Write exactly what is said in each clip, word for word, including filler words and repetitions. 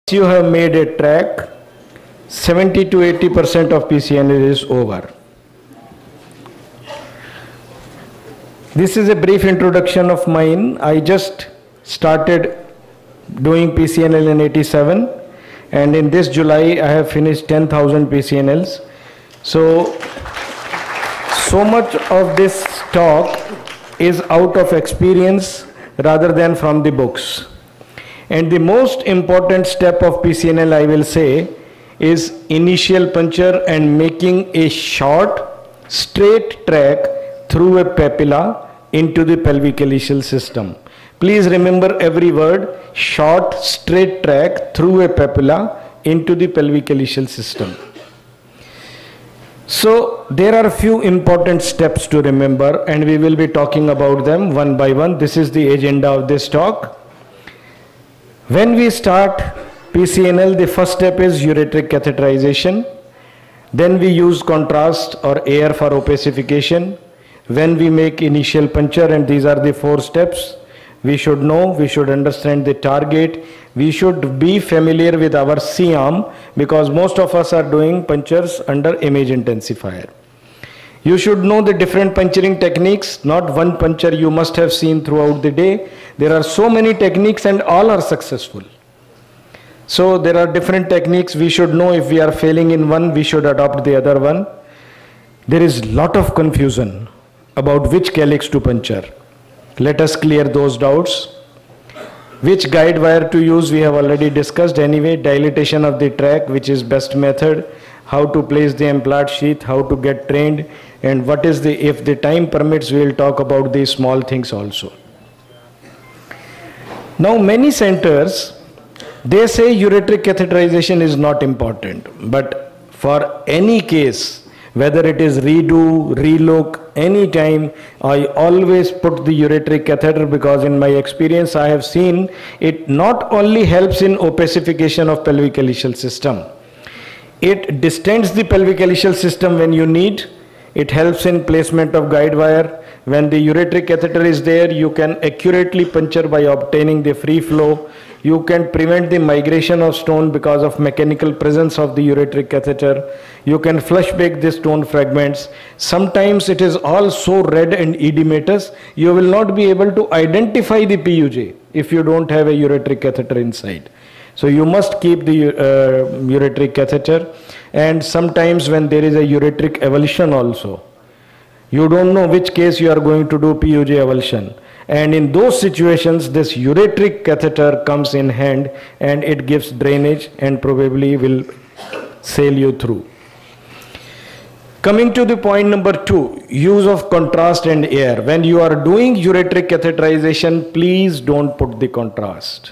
you have made a track, seventy to eighty percent of P C N L is over. This is a brief introduction of mine. I just started doing P C N L in eighty-seven, and in this July I have finished ten thousand P C N Ls. So, so much of this talk is out of experience rather than from the books. And the most important step of P C N L, I will say, is initial puncture and making a short, straight track through a papilla into the pelvic ileal system. Please remember every word: short, straight track through a papilla into the pelvic ileal system. So there are a few important steps to remember, and we will be talking about them one by one. This is the agenda of this talk. When we start P C N L, the first step is ureteric catheterization. Then we use contrast or air for opacification. When we make initial puncture, and these are the four steps, we should know, we should understand the target. We should be familiar with our C arm, because most of us are doing punctures under image intensifier. You should know the different puncturing techniques. Not one puncture you must have seen throughout the day. There are so many techniques and all are successful. So there are different techniques. We should know if we are failing in one, we should adopt the other one. There is lot of confusion about which calyx to puncture. Let us clear those doubts. Which guide wire to use, we have already discussed anyway. Dilatation of the track, which is best method. How to place the implant sheath, how to get trained, and what is the, if the time permits, we will talk about these small things also. Now many centers, they say ureteric catheterization is not important, but for any case, whether it is redo, relook, anytime, I always put the ureteric catheter, because in my experience I have seen it not only helps in opacification of pelvic ileal system, it distends the pelvic ileal system when you need. It helps in placement of guide wire. When the ureteric catheter is there, you can accurately puncture by obtaining the free flow. You can prevent the migration of stone because of mechanical presence of the ureteric catheter. You can flush back the stone fragments. Sometimes it is all so red and edematous, you will not be able to identify the P U J if you don't have a ureteric catheter inside. So you must keep the uh, ureteric catheter. And sometimes when there is a ureteric avulsion also, you don't know which case you are going to do P U J avulsion. And in those situations, this ureteric catheter comes in hand and it gives drainage and probably will sail you through. Coming to the point number two, use of contrast and air. When you are doing ureteric catheterization, please don't put the contrast.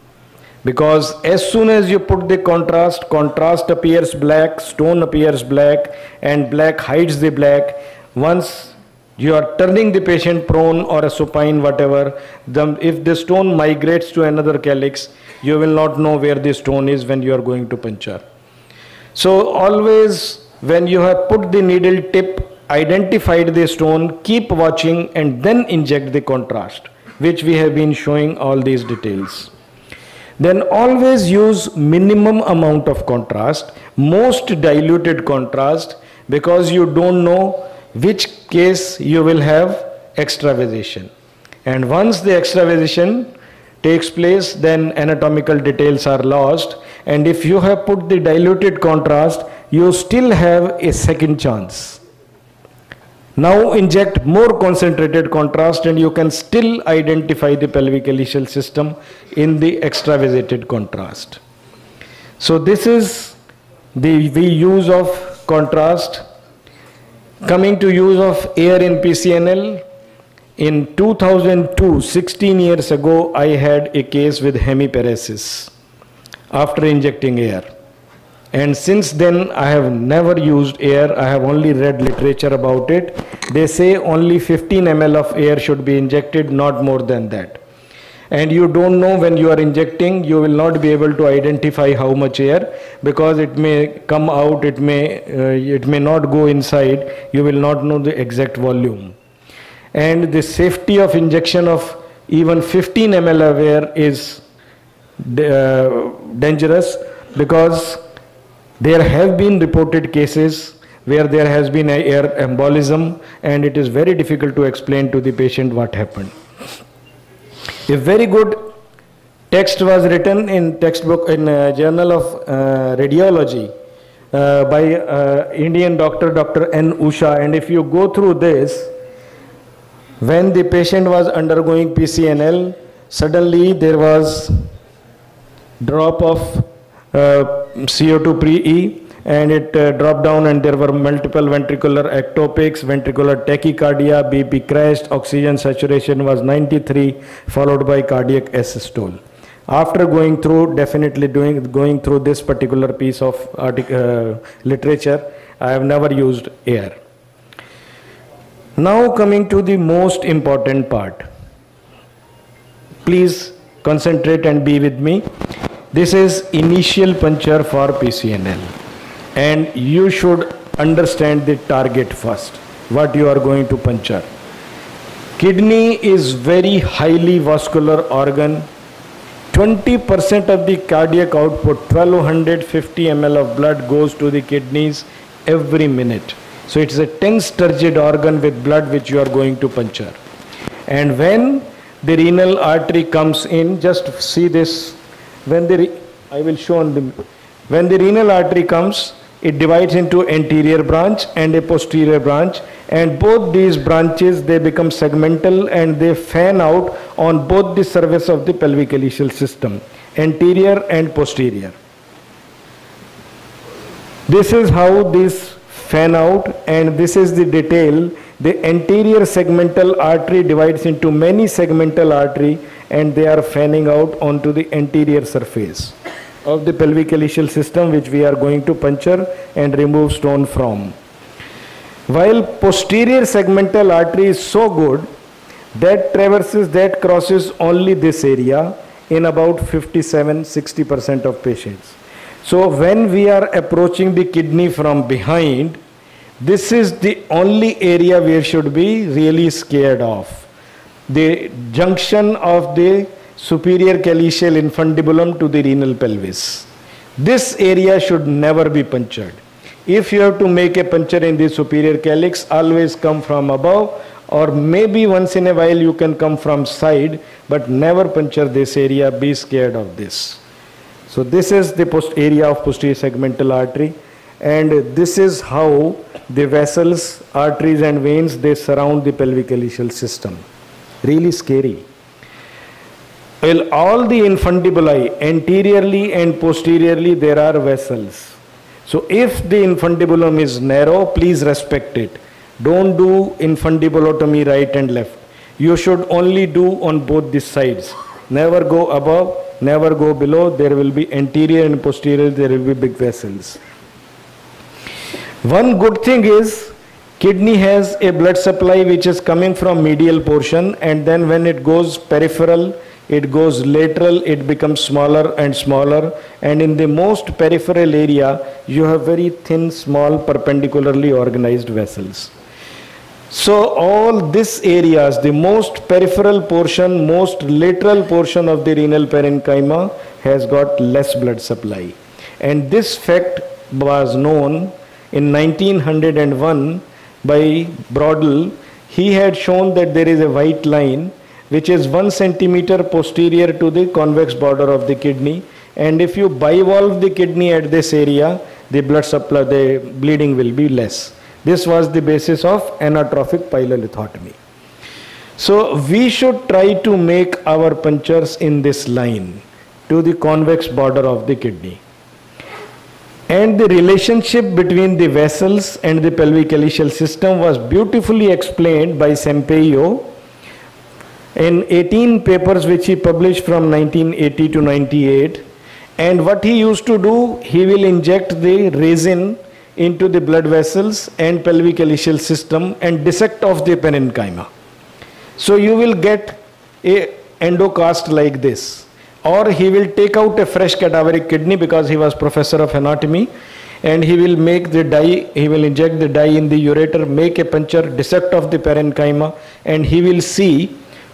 Because as soon as you put the contrast, contrast appears black, stone appears black, and black hides the black. Once you are turning the patient prone or a supine, whatever, the, if the stone migrates to another calyx, you will not know where the stone is when you are going to puncture. So always when you have put the needle tip, identified the stone, keep watching and then inject the contrast, which we have been showing all these details. Then always use minimum amount of contrast, most diluted contrast, because you don't know which case you will have extravasation. And once the extravasation takes place, then anatomical details are lost. And if you have put the diluted contrast, you still have a second chance. Now inject more concentrated contrast and you can still identify the pelvic ileal system in the extravasated contrast. So this is the, the use of contrast. Coming to use of air in P C N L, in two thousand two, sixteen years ago, I had a case with hemiparesis after injecting air. And since then, I have never used air. I have only read literature about it. They say only fifteen milliliters of air should be injected, not more than that. And you don't know when you are injecting, you will not be able to identify how much air, because it may come out, it may, uh, it may not go inside. You will not know the exact volume. And the safety of injection of even fifteen milliliters of air is uh, dangerous, because there have been reported cases where there has been a air embolism, and it is very difficult to explain to the patient what happened. A very good text was written in textbook in a journal of uh, radiology uh, by uh, Indian doctor, Doctor N. Usha, and if you go through this, when the patient was undergoing P C N L, suddenly there was drop of uh, C O two pre-E, and it uh, dropped down, and there were multiple ventricular ectopics, ventricular tachycardia, B P crashed, oxygen saturation was ninety-three, followed by cardiac asystole. After going through, definitely doing, going through this particular piece of uh, literature, I have never used air. Now coming to the most important part. Please concentrate and be with me. This is initial puncture for P C N L. And you should understand the target first, what you are going to puncture. Kidney is very highly vascular organ. twenty percent of the cardiac output, twelve fifty milliliters of blood, goes to the kidneys every minute. So it is a tense turgid organ with blood which you are going to puncture. And when the renal artery comes in, just see this, when the, I will show on the, when the renal artery comes, it divides into anterior branch and a posterior branch, and both these branches, they become segmental and they fan out on both the surface of the pelvic ileal system, anterior and posterior. This is how these fan out, and this is the detail. The anterior segmental artery divides into many segmental artery, and they are fanning out onto the anterior surface of the pelvic ileal system, which we are going to puncture and remove stone from. While posterior segmental artery is so good that traverses, that crosses only this area in about fifty-seven to sixty percent of patients. So when we are approaching the kidney from behind, this is the only area we should be really scared of. The junction of the superior calyceal infundibulum to the renal pelvis. This area should never be punctured. If you have to make a puncture in the superior calyx, always come from above, or maybe once in a while you can come from side, but never puncture this area. Be scared of this. So this is the post area of posterior segmental artery, and this is how the vessels, arteries and veins, they surround the pelvic ileal system. Really scary. Well, all the infundibuli, anteriorly and posteriorly, there are vessels. So if the infundibulum is narrow, please respect it. Don't do infundibulotomy right and left. You should only do on both the sides. Never go above, never go below. There will be anterior and posterior, there will be big vessels. One good thing is, kidney has a blood supply which is coming from medial portion, and then when it goes peripheral, it goes lateral, it becomes smaller and smaller, and in the most peripheral area, you have very thin, small, perpendicularly organized vessels. So all these areas, the most peripheral portion, most lateral portion of the renal parenchyma has got less blood supply. And this fact was known in nineteen oh one by Brodel. He had shown that there is a white line which is one centimeter posterior to the convex border of the kidney, and if you bivalve the kidney at this area, the blood supply, the bleeding will be less. This was the basis of anatrophic pyelolithotomy. So we should try to make our punctures in this line to the convex border of the kidney. And the relationship between the vessels and the pelvic ileal system was beautifully explained by Sampaio in eighteen papers which he published from nineteen eighty to ninety-eight. And what he used to do, he will inject the resin into the blood vessels and pelvic ileal system and dissect off the parenchyma. So you will get a endocast like this. Or he will take out a fresh cadaveric kidney, because he was professor of anatomy, and he will make the dye, he will inject the dye in the ureter, make a puncture, dissect off the parenchyma, and he will see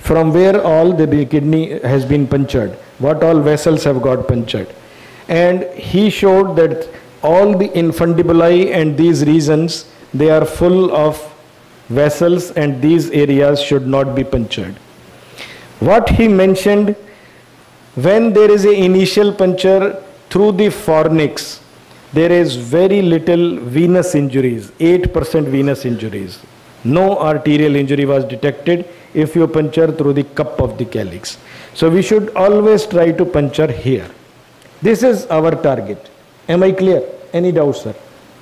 from where all the kidney has been punctured, what all vessels have got punctured. And he showed that all the infundibuli and these regions, they are full of vessels, and these areas should not be punctured. What he mentioned, when there is an initial puncture through the fornix, there is very little venous injuries, eight percent venous injuries. No arterial injury was detected if you puncture through the cup of the calyx. So we should always try to puncture here. This is our target. Am I clear? Any doubts, sir?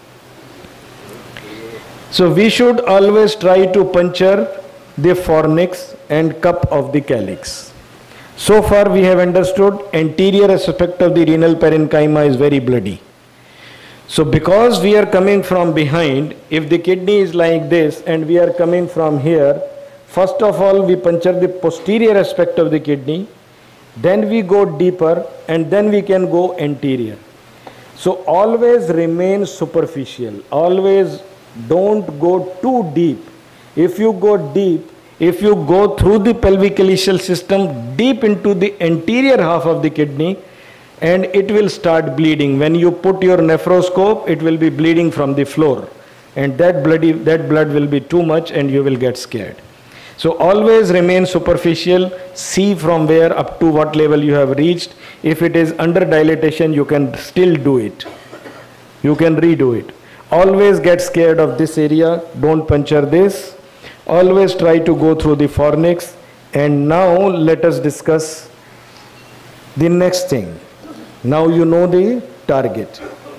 So we should always try to puncture the fornix and cup of the calyx. So far we have understood anterior aspect of the renal parenchyma is very bloody. So because we are coming from behind, if the kidney is like this and we are coming from here, first of all we puncture the posterior aspect of the kidney, then we go deeper, and then we can go anterior. So always remain superficial, always don't go too deep. If you go deep, if you go through the pelvic calyceal system deep into the anterior half of the kidney, and it will start bleeding. When you put your nephroscope, it will be bleeding from the floor, and that bloody that blood will be too much and you will get scared. So always remain superficial, see from where up to what level you have reached. If it is under dilatation, you can still do it. You can redo it. Always get scared of this area, don't puncture this. Always try to go through the fornix. And now let us discuss the next thing. Now you know the target.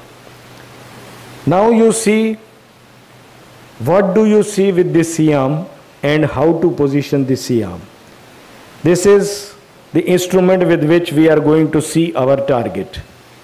Now you see, what do you see with the C arm and how to position the C arm. This is the instrument with which we are going to see our target.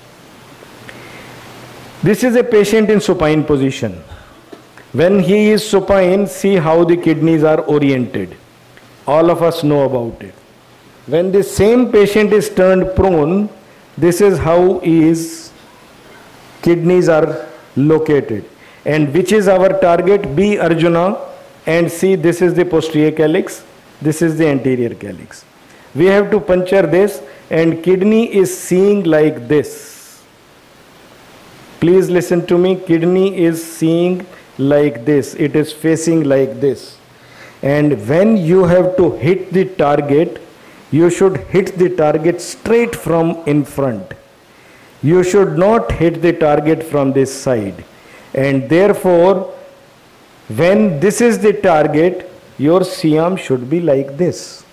This is a patient in supine position. When he is supine, see how the kidneys are oriented. All of us know about it. When the same patient is turned prone, this is how his kidneys are located. And which is our target? B Arjuna, and see, this is the posterior calyx, this is the anterior calyx. We have to puncture this, and kidney is seeing like this. Please listen to me, kidney is seeing like this, it is facing like this. And when you have to hit the target, you should hit the target straight from in front. You should not hit the target from this side. And therefore, when this is the target, your C arm should be like this.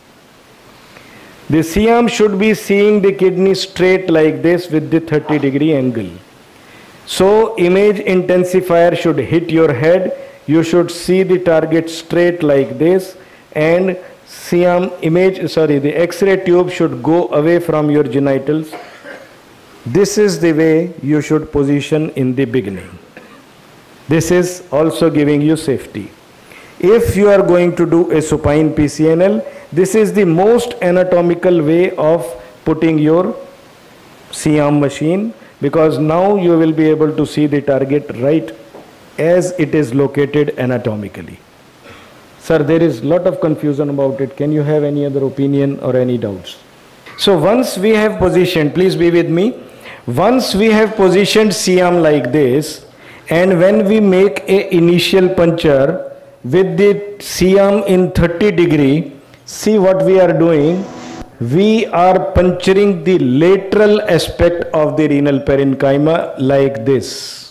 The C arm should be seeing the kidney straight like this with the thirty degree angle. So image intensifier should hit your head. You should see the target straight like this, and C arm image, sorry, the X-ray tube should go away from your genitals. This is the way you should position in the beginning. This is also giving you safety. If you are going to do a supine P C N L, this is the most anatomical way of putting your C arm machine, because now you will be able to see the target right as it is located anatomically. Sir, there is a lot of confusion about it. Can you have any other opinion or any doubts? So once we have positioned, please be with me. Once we have positioned C arm like this, and when we make a initial puncture with the C arm in thirty degree, see what we are doing. We are puncturing the lateral aspect of the renal parenchyma like this.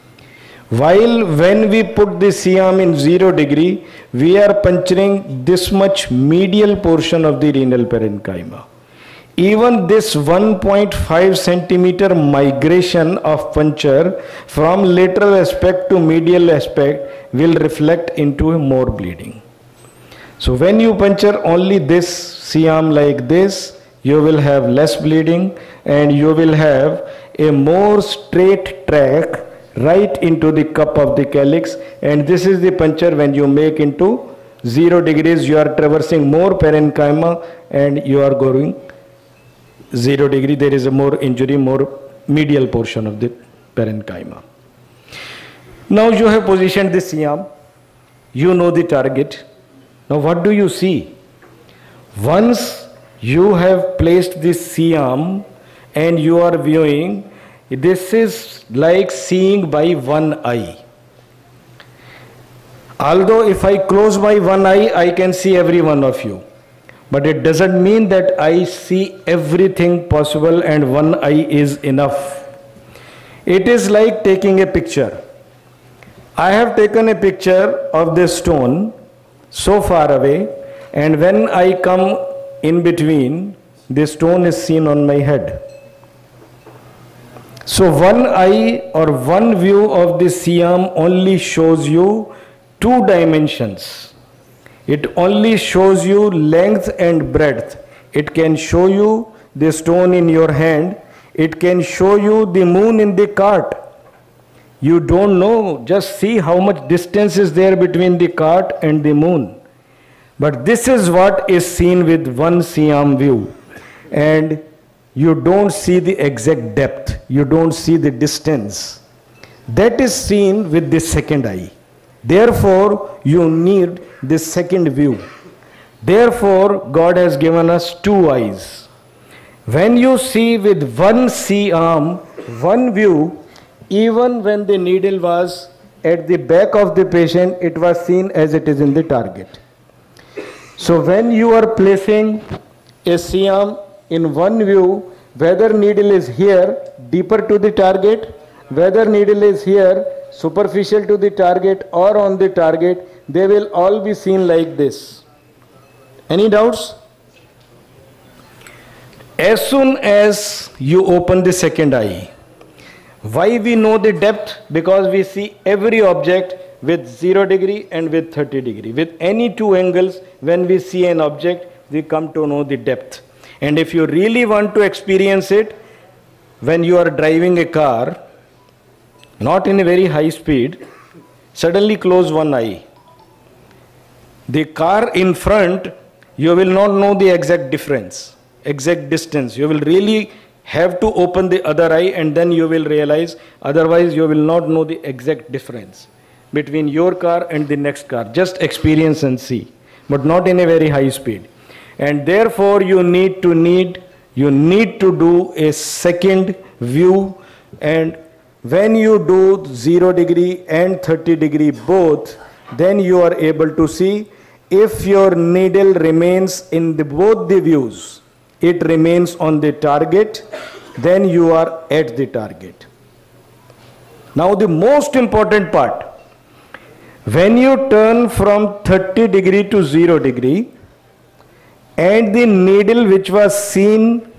While when we put the C arm in zero degree, we are puncturing this much medial portion of the renal parenchyma. Even this one point five centimeter migration of puncture from lateral aspect to medial aspect will reflect into more bleeding. So when you puncture only this C arm like this, you will have less bleeding, and you will have a more straight track right into the cup of the calyx. And this is the puncture when you make into zero degrees, you are traversing more parenchyma and you are going zero degree, there is a more injury, more medial portion of the parenchyma. Now you have positioned the C arm, you know the target. Now what do you see? Once you have placed this C arm and you are viewing, this is like seeing by one eye. Although if I close my one eye, I can see every one of you. But it doesn't mean that I see everything possible and one eye is enough. It is like taking a picture. I have taken a picture of this stone so far away, and when I come in between, this stone is seen on my head. So one eye or one view of the C arm only shows you two dimensions. It only shows you length and breadth. It can show you the stone in your hand. It can show you the moon in the cart. You don't know, just see how much distance is there between the cart and the moon. But this is what is seen with one C arm view. And you don't see the exact depth. You don't see the distance. That is seen with the second eye. Therefore, you need this second view. Therefore, God has given us two eyes. When you see with one C arm, one view, even when the needle was at the back of the patient, it was seen as it is in the target. So when you are placing a C arm in one view, whether needle is here, deeper to the target, whether needle is here, superficial to the target or on the target, they will all be seen like this. Any doubts? As soon as you open the second eye, why we know the depth? Because we see every object with zero degree and with thirty degree. With any two angles, when we see an object, we come to know the depth. And if you really want to experience it, when you are driving a car, not in a very high speed, suddenly close one eye. The car in front, you will not know the exact difference, exact distance. You will really have to open the other eye and then you will realize, otherwise you will not know the exact difference between your car and the next car. Just experience and see, but not in a very high speed. And therefore you need to need, you need to do a second view, and when you do zero degree and thirty degree both, then you are able to see if your needle remains in the, both the views, it remains on the target, then you are at the target. Now the most important part, when you turn from thirty degree to zero degree, and the needle which was seen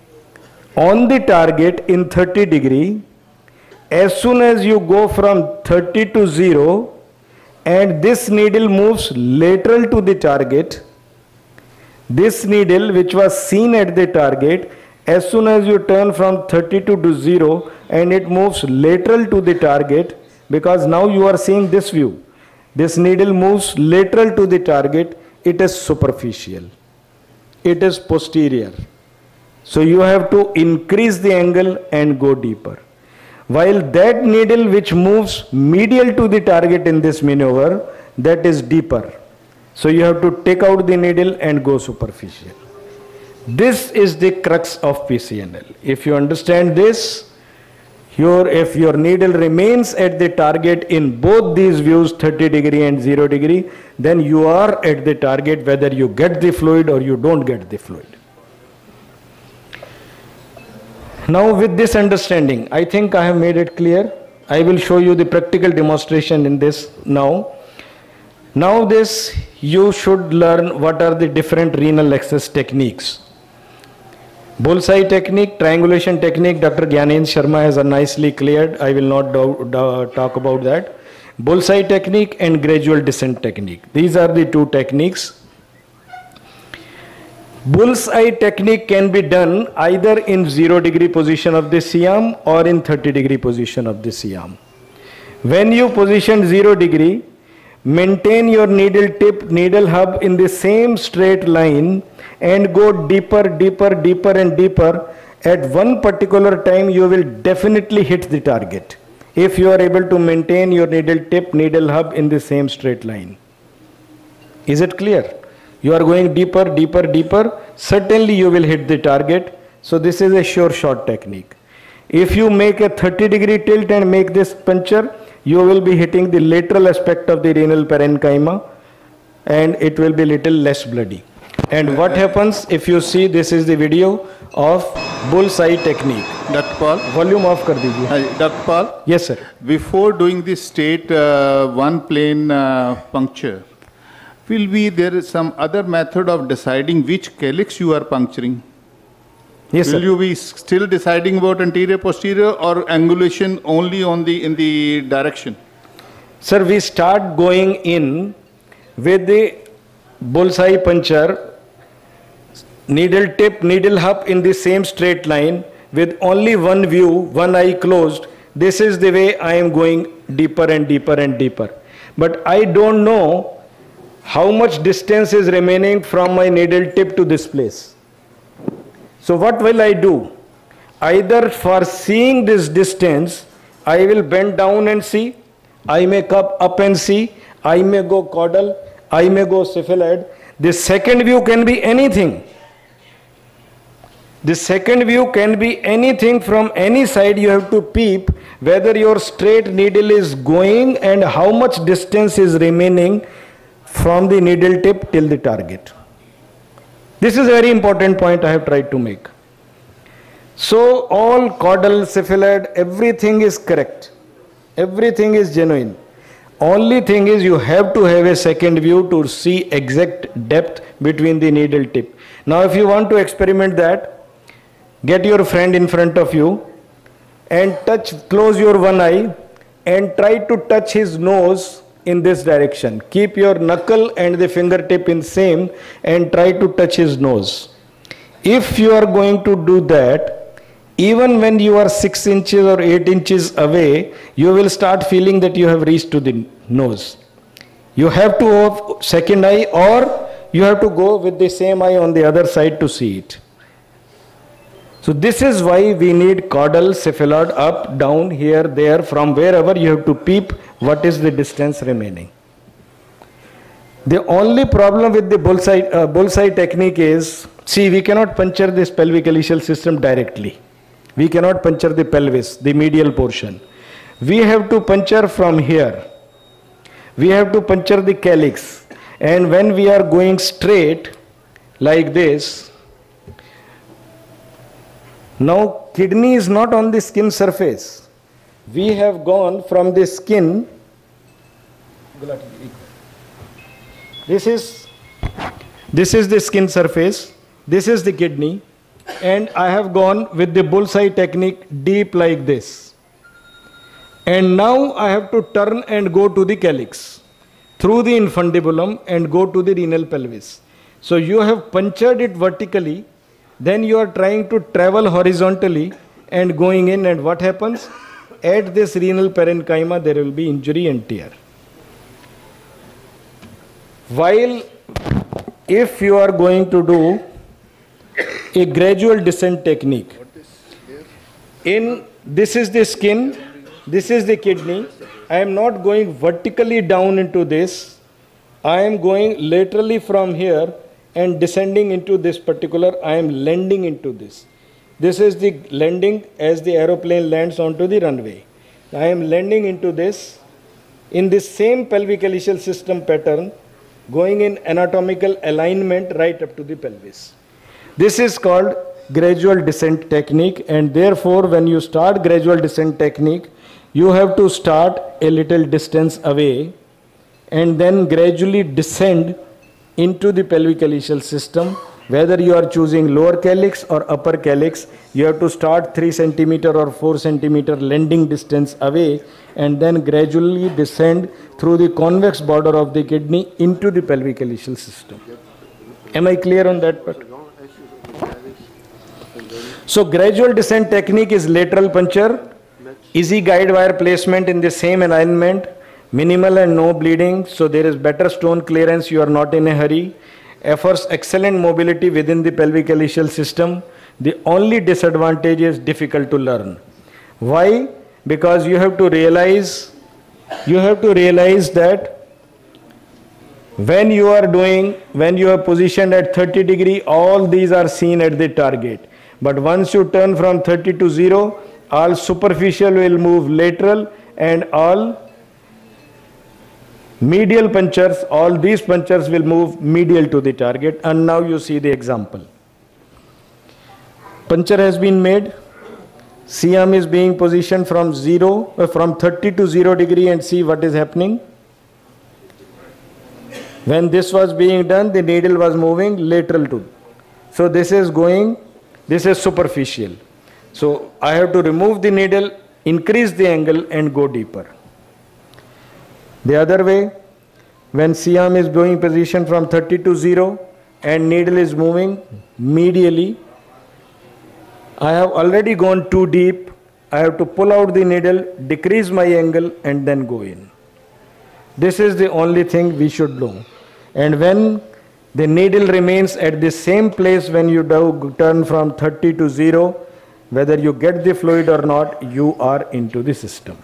on the target in thirty degree, as soon as you go from thirty to zero, and this needle moves lateral to the target, this needle which was seen at the target, as soon as you turn from thirty-two to zero and it moves lateral to the target, because now you are seeing this view, this needle moves lateral to the target, it is superficial, it is posterior. So you have to increase the angle and go deeper. While that needle which moves medial to the target in this maneuver, that is deeper. So you have to take out the needle and go superficial. This is the crux of P C N L. If you understand this, your, if your needle remains at the target in both these views, thirty degree and zero degree, then you are at the target whether you get the fluid or you don't get the fluid. Now with this understanding, I think I have made it clear. I will show you the practical demonstration in this now. Now this, you should learn what are the different renal access techniques. Bullseye technique, triangulation technique, Doctor Gyanendra Sharma has nicely cleared. I will not do, do, talk about that. Bullseye technique and gradual descent technique. These are the two techniques. Bullseye technique can be done either in zero degree position of the C arm or in thirty degree position of the C arm. When you position zero degree, maintain your needle tip, needle hub in the same straight line and go deeper, deeper, deeper and deeper. At one particular time you will definitely hit the target if you are able to maintain your needle tip, needle hub in the same straight line. Is it clear? You are going deeper, deeper, deeper. Certainly you will hit the target. So this is a sure shot technique. If you make a thirty degree tilt and make this puncture, you will be hitting the lateral aspect of the renal parenchyma and it will be little less bloody. And what happens if you see, this is the video of bullseye technique. Doctor Paul. Volume off kar dijiye. Hi, Doctor Paul. Yes, sir. Before doing this state uh, one plane uh, puncture, will be there is some other method of deciding which calyx you are puncturing? Yes, will sir. you be still deciding about anterior posterior or angulation only on the in the direction? Sir, we start going in with the bullseye puncture, needle tip, needle hub in the same straight line with only one view, one eye closed. This is the way I am going deeper and deeper and deeper. But I don't know how much distance is remaining from my needle tip to this place. So what will I do? Either for seeing this distance, I will bend down and see. I may come up and see. I may go caudal. I may go cephalad. The second view can be anything. The second view can be anything from any side. You have to peep whether your straight needle is going and how much distance is remaining from the needle tip till the target. This is a very important point I have tried to make. So all caudal, cephalad, everything is correct. Everything is genuine. Only thing is you have to have a second view to see exact depth between the needle tip. Now if you want to experiment that, get your friend in front of you and touch, close your one eye and try to touch his nose in this direction. Keep your knuckle and the fingertip in same and try to touch his nose. If you are going to do that, even when you are six inches or eight inches away, you will start feeling that you have reached to the nose. You have to have second eye or you have to go with the same eye on the other side to see it. So this is why we need caudal, cephalad, up, down, here, there, from wherever you have to peep what is the distance remaining. The only problem with the bullseye, uh, bullseye technique is, see, we cannot puncture this pelvic ileal system directly. We cannot puncture the pelvis, the medial portion. We have to puncture from here. We have to puncture the calyx. And when we are going straight like this, now kidney is not on the skin surface. We have gone from the skin. This is, this is the skin surface. This is the kidney. And I have gone with the bullseye technique deep like this. And now I have to turn and go to the calyx through the infundibulum and go to the renal pelvis. So you have punctured it vertically, then you are trying to travel horizontally and going in, and what happens? At this renal parenchyma there will be injury and tear. While if you are going to do a gradual descent technique, in this is the skin, this is the kidney, I am not going vertically down into this, I am going laterally from here and descending into this particular, I am landing into this. This is the landing as the aeroplane lands onto the runway. I am landing into this in the same pelvic ileal system pattern, going in anatomical alignment right up to the pelvis. This is called gradual descent technique, and therefore when you start gradual descent technique, you have to start a little distance away and then gradually descend into the pelvic ileal system. Whether you are choosing lower calyx or upper calyx, you have to start three centimeter or four centimeter landing distance away and then gradually descend through the convex border of the kidney into the pelvic ileal system. Am I clear on that part? So gradual descent technique is lateral puncture, easy guide wire placement in the same alignment, minimal and no bleeding, so there is better stone clearance, you are not in a hurry, offers excellent mobility within the pelvic ileal system. The only disadvantage is difficult to learn. Why? Because you have to realize, you have to realize that When you are doing, when you are positioned at thirty degree, all these are seen at the target. But once you turn from thirty to zero, all superficial will move lateral and all medial punctures, all these punctures will move medial to the target. And now you see the example. Puncture has been made. C arm is being positioned from zero, uh, from thirty to zero degree, and see what is happening. When this was being done, the needle was moving lateral to. So this is going, this is superficial. So I have to remove the needle, increase the angle and go deeper. The other way, when C arm is being positioned from thirty to zero and needle is moving medially, I have already gone too deep. I have to pull out the needle, decrease my angle and then go in. This is the only thing we should do. And when the needle remains at the same place when you do turn from thirty to zero, whether you get the fluid or not, you are into the system.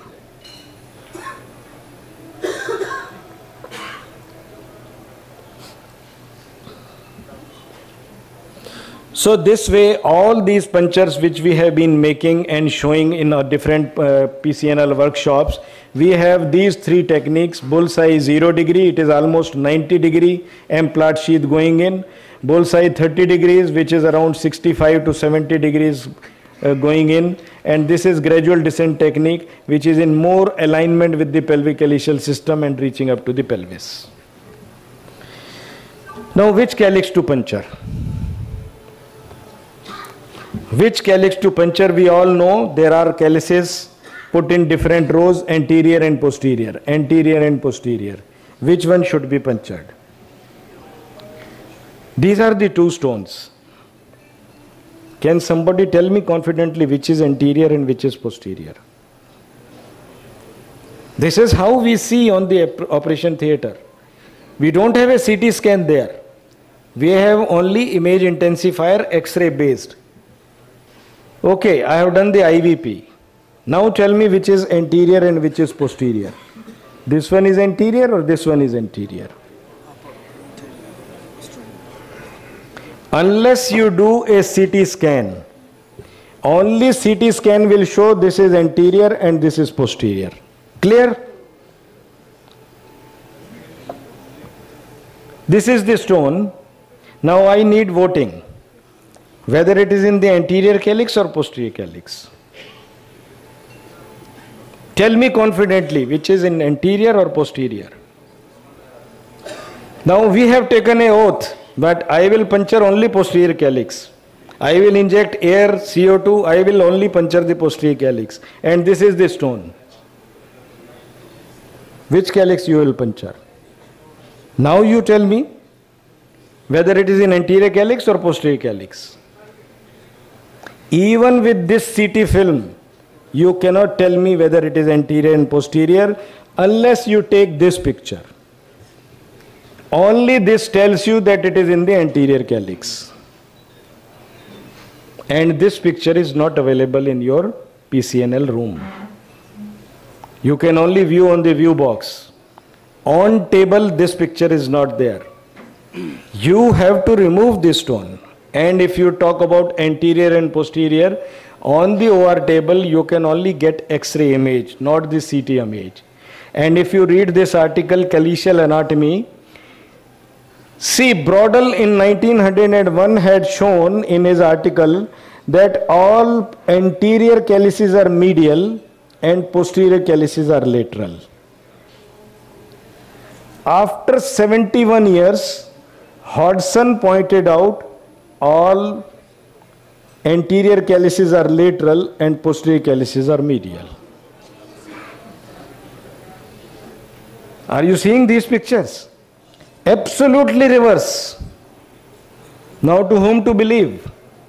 So this way, all these punctures which we have been making and showing in our different uh, P C N L workshops, we have these three techniques. Bullseye zero degree, it is almost ninety degree M-plot sheath going in. Bullseye thirty degrees, which is around sixty-five to seventy degrees uh, going in. And this is gradual descent technique, which is in more alignment with the pelvic calyceal system and reaching up to the pelvis. Now, which calyx to puncture? Which calyx to puncture? We all know there are calyces put in different rows, anterior and posterior, anterior and posterior. Which one should be punctured? These are the two stones. Can somebody tell me confidently which is anterior and which is posterior? This is how we see on the operation theatre. We don't have a C T scan there. We have only image intensifier, X-ray based. Okay, I have done the I V P. Now tell me which is anterior and which is posterior. This one is anterior or this one is anterior? Unless you do a C T scan, only C T scan will show this is anterior and this is posterior. Clear? This is the stone. Now I need voting, whether it is in the anterior calyx or posterior calyx. Tell me confidently which is in anterior or posterior. Now we have taken an oath that I will puncture only posterior calyx. I will inject air, C O two, I will only puncture the posterior calyx. And this is the stone. Which calyx you will puncture? Now you tell me whether it is in anterior calyx or posterior calyx. Even with this C T film, you cannot tell me whether it is anterior and posterior unless you take this picture. Only this tells you that it is in the anterior calyx. And this picture is not available in your P C N L room. You can only view on the view box. On table, this picture is not there. You have to remove this stone. And if you talk about anterior and posterior, on the O R table, you can only get X-ray image, not the C T image. And if you read this article, Calyceal Anatomy, see, Brodel in nineteen oh one had shown in his article that all anterior calyces are medial and posterior calyces are lateral. After seventy-one years, Hodgson pointed out all anterior calyces are lateral and posterior calyces are medial. Are you seeing these pictures? Absolutely reverse. Now to whom to believe?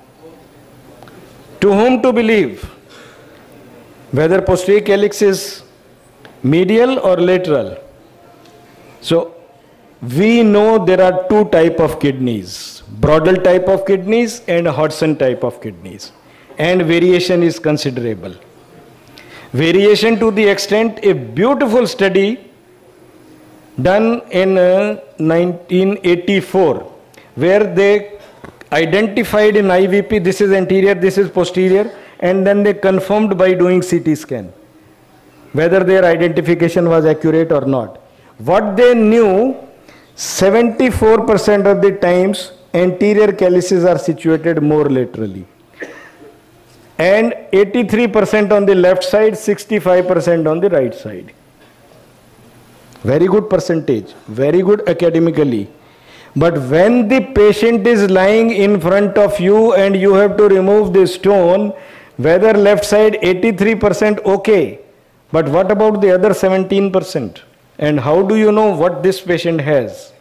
To whom to believe? Whether posterior calyx is medial or lateral. So we know there are two types of kidneys, Brodel type of kidneys and Hodgson type of kidneys, and variation is considerable. Variation to the extent a beautiful study done in uh, nineteen eighty-four, where they identified in I V P, this is anterior, this is posterior, and then they confirmed by doing C T scan whether their identification was accurate or not. What they knew, seventy-four percent of the times anterior calyces are situated more laterally, and eighty-three percent on the left side, sixty-five percent on the right side. Very good percentage, very good academically. But when the patient is lying in front of you and you have to remove the stone, whether left side eighty-three percent okay, but what about the other seventeen percent? And how do you know what this patient has?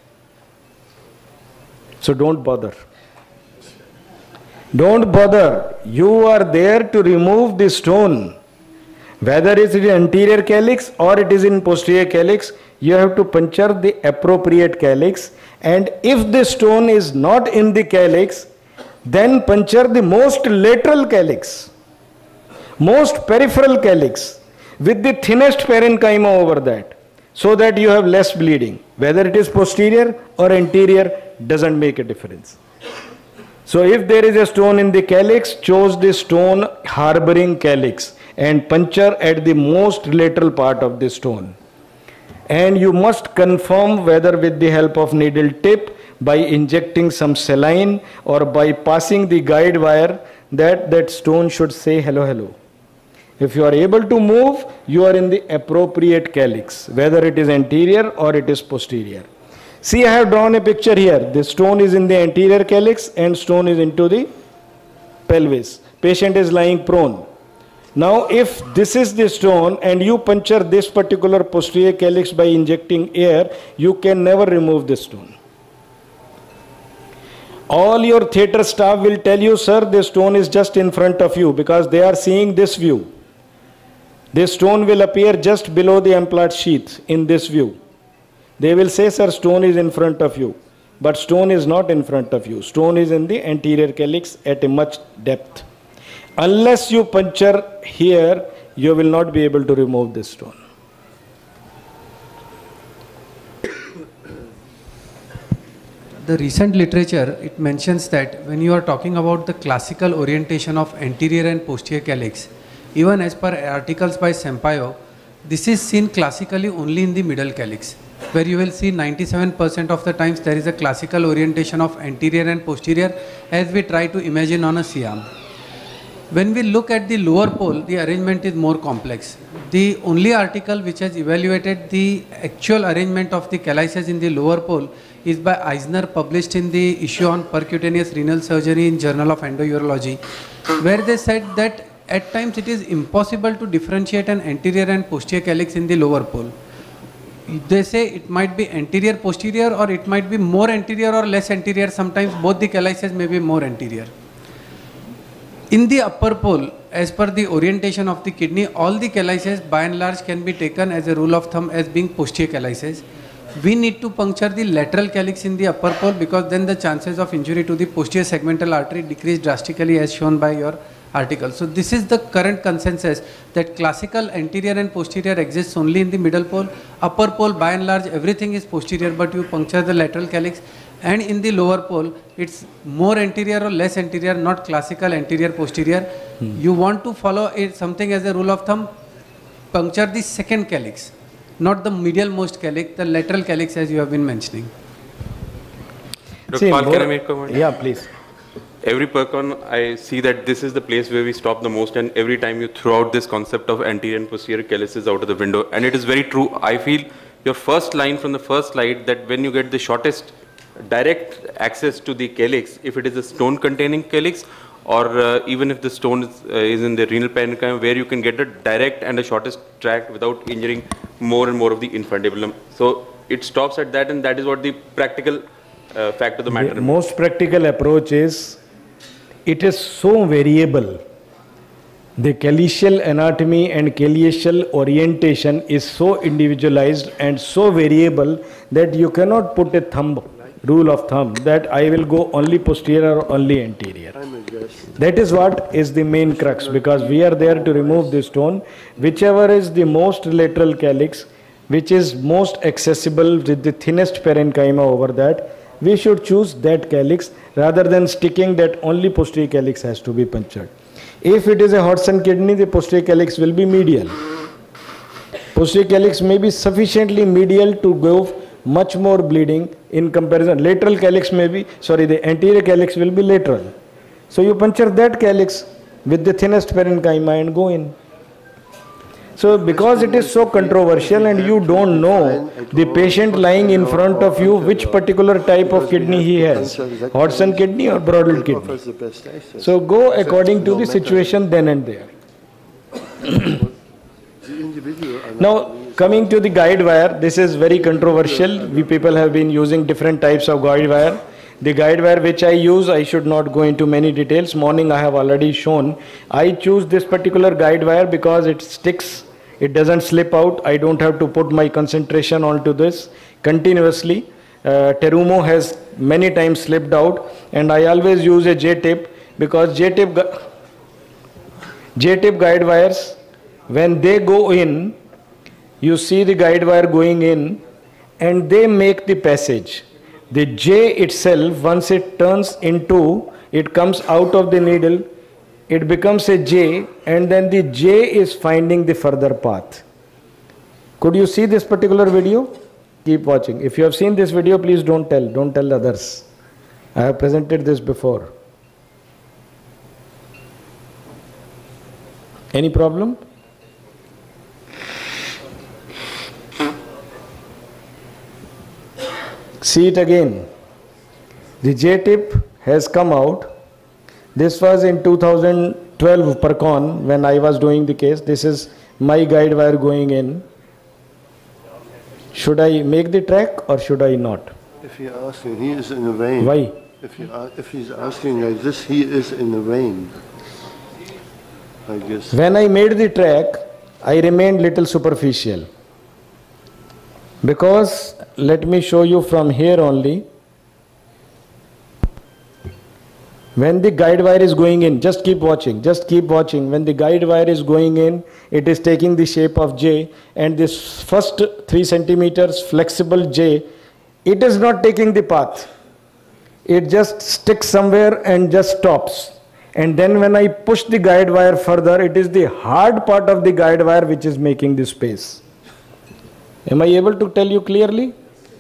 So don't bother. Don't bother. You are there to remove the stone. Whether it is in anterior calyx or it is in posterior calyx, you have to puncture the appropriate calyx. And if the stone is not in the calyx, then puncture the most lateral calyx, most peripheral calyx, with the thinnest parenchyma over that, so that you have less bleeding. Whether it is posterior or anterior doesn't make a difference. So if there is a stone in the calyx, choose the stone harboring calyx and puncture at the most lateral part of the stone. And you must confirm whether with the help of needle tip, by injecting some saline, or by passing the guide wire, that that stone should say hello, hello. If you are able to move, you are in the appropriate calyx, whether it is anterior or it is posterior. See, I have drawn a picture here. The stone is in the anterior calyx and stone is into the pelvis. Patient is lying prone. Now, if this is the stone and you puncture this particular posterior calyx by injecting air, you can never remove this stone. All your theatre staff will tell you, sir, the stone is just in front of you, because they are seeing this view. This stone will appear just below the implant sheath in this view. They will say, sir, stone is in front of you. But stone is not in front of you. Stone is in the anterior calyx at a much depth. Unless you puncture here, you will not be able to remove this stone. The recent literature, it mentions that when you are talking about the classical orientation of anterior and posterior calyx, even as per articles by Sampaio, this is seen classically only in the middle calyx, where you will see ninety-seven percent of the times there is a classical orientation of anterior and posterior, as we try to imagine on a C arm. When we look at the lower pole, the arrangement is more complex. The only article which has evaluated the actual arrangement of the calyces in the lower pole is by Eisner, published in the issue on percutaneous renal surgery in Journal of Endourology, where they said that at times it is impossible to differentiate an anterior and posterior calyx in the lower pole. They say it might be anterior posterior, or it might be more anterior or less anterior. Sometimes both the calyces may be more anterior. In the upper pole, as per the orientation of the kidney, all the calyces by and large can be taken as a rule of thumb as being posterior calyces. We need to puncture the lateral calyx in the upper pole, because then the chances of injury to the posterior segmental artery decrease drastically, as shown by your article. So this is the current consensus, that classical anterior and posterior exists only in the middle pole. Upper pole by and large everything is posterior, but you puncture the lateral calyx. And in the lower pole, it's more anterior or less anterior, not classical anterior posterior. Hmm. You want to follow it, something as a rule of thumb, puncture the second calyx, not the medial most calyx, the lateral calyx, as you have been mentioning. Doctor Pal, can I make a comment? Yeah, please. Every percon, I see that this is the place where we stop the most, and every time you throw out this concept of anterior and posterior calyces out of the window. And it is very true. I feel your first line from the first slide, that when you get the shortest direct access to the calyx, if it is a stone containing calyx, or uh, even if the stone is, uh, is in the renal parenchyma, where you can get a direct and a shortest tract without injuring more and more of the infundibulum. So it stops at that, and that is what the practical uh, fact of the matter. The most practical approach is, it is so variable. The calyceal anatomy and calyceal orientation is so individualized and so variable that you cannot put a thumb, rule of thumb, that I will go only posterior or only anterior. That is what is the main crux, because we are there to remove the stone. Whichever is the most lateral calyx, which is most accessible with the thinnest parenchyma over that, we should choose that calyx rather than sticking that only posterior calyx has to be punctured. If it is a Hodgson kidney, the posterior calyx will be medial. Posterior calyx may be sufficiently medial to go much more bleeding in comparison. Lateral calyx may be, sorry, the anterior calyx will be lateral. So you puncture that calyx with the thinnest parenchyma and go in. So because it is so controversial and you don't know the patient lying in front of you which particular type of kidney he has, Hodgson kidney or Brodel kidney. So go according to the situation then and there. Now coming to the guide wire, this is very controversial. We people have been using different types of guide wire. The guide wire which I use, I should not go into many details. Morning I have already shown. I choose this particular guide wire because it sticks, it doesn't slip out. I don't have to put my concentration onto this continuously. Uh, Terumo has many times slipped out, and I always use a J-tip because J-tip J-tip guide wires, when they go in, you see the guide wire going in and they make the passage. The J itself, once it turns into, it comes out of the needle, it becomes a J, and then the J is finding the further path. Could you see this particular video? Keep watching. If you have seen this video, please don't tell, don't tell others. I have presented this before. Any problem? See it again. The J-tip has come out. This was in two thousand twelve Percon when I was doing the case. This is my guide wire going in. Should I make the track or should I not? If you're asking, he is in the vein. Why? If, you are, if he's asking like this, he is in the vein. I guess. When I made the track, I remained little superficial. Because, let me show you from here only. When the guide wire is going in, just keep watching, just keep watching. When the guide wire is going in, it is taking the shape of J, and this first three centimeters flexible J, it is not taking the path. It just sticks somewhere and just stops. And then when I push the guide wire further, it is the hard part of the guide wire which is making the space. Am I able to tell you clearly?